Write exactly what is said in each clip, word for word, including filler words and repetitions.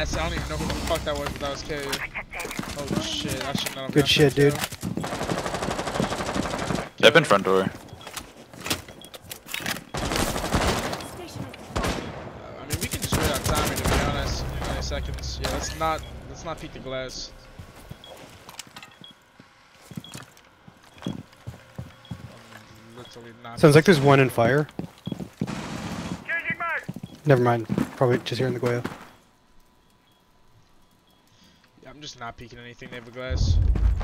That's, I don't even know who the fuck that was, but that was K. Oh shit, I should not have Good shit, dude. Step in front door. I mean, we can just wait on timing, to be honest. twenty seconds. Yeah, let's not, let's not peek the glass. Not Sounds like there's one in fire. Never mind. Probably just here in the Goya. Yeah, I'm just not peeking anything. They have a glass.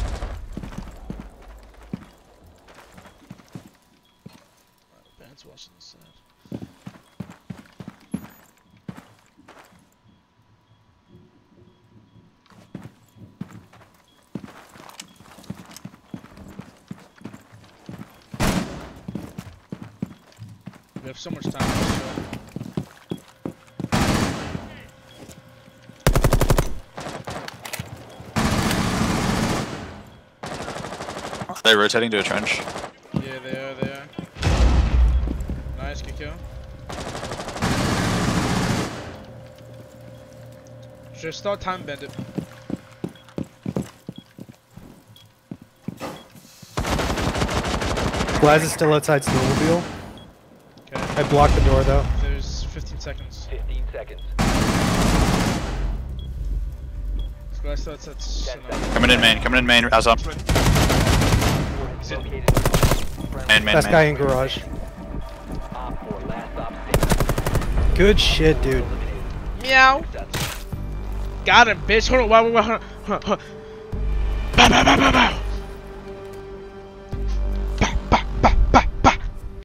Band's watching this side. We have so much time on this show. They're rotating to a trench. Yeah, they are, they are. Nice, good kill. Should start time bend it. Glaz is still outside snowmobile. Okay. I blocked the door though. There's fifteen seconds. fifteen seconds. Glass outside snow. Coming in main, coming in main, as up. Main, main, Last main. guy in garage. Good shit, dude. Meow. Got him, bitch. Hold on, hold on, hold on. Hold on. Bow, bow, bow, bow, bow.